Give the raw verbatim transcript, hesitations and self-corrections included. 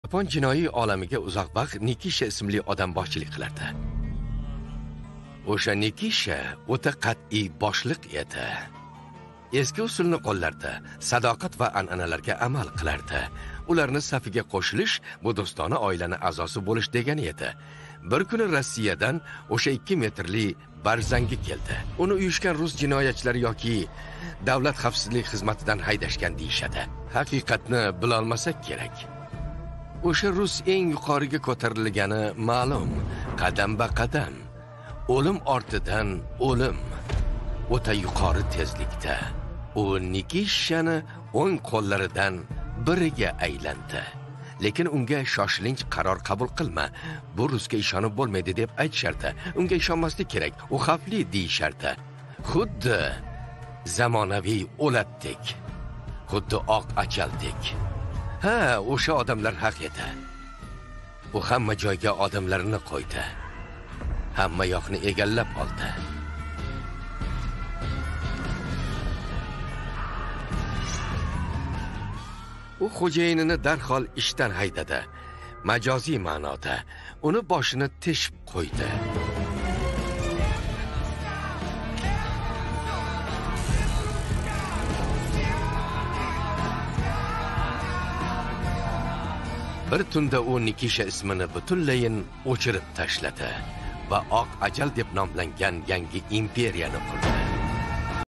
Yapon jinoiy olamiga uzoq vaqt Nikisha ismli odam boshchilik qilardi. O'sha Nikisha o'ta qat'iy boshliq edi. Eski usulni qo'llardi, sadoqat va an'analarga amal qilardi. Ularni safiga qo'shilish bu do'stona oilani a'zosi bo'lish degani edi. Bir kuni Rossiyadan o'sha ikki metrli Barzangi keldi. Uni uyushgan rus jinoyatchilari yoki davlat xavfsizlik xizmatidan haydashgan deyishadi. Haqiqatni bila olmasak kerak. O'sha rus eng yuqoriga ko'tarilgani ma'lum, qadam-ba qadam, o'lim ortidan o'lim, o'ta yuqori tezlikda. U Nikishani o'ng qo'llaridan biriga aylandi. Lekin unga shoshilinch qaror qabul qilma. Bu rusga ishonib bo'lmaydi deb aytishardi. Unga ishonmaslik kerak, u xavfli deyishardi. Xuddi zamonaviy o'latdek, xuddi oq ajaldek. Ha, o'sha odamlar haq edi. U hamma joyga odamlarini qo'ydi. Hamma yoqni egallab oldi. U xo'jayinini darhol ishdan haydadi. Majoziy ma'noda uni boshini teshib qo'ydi. Bir tunda u Nikisha ismini butunlayin o'chirib tashladi va oq ajal deb nomlangan yangi imperiyani qurdi.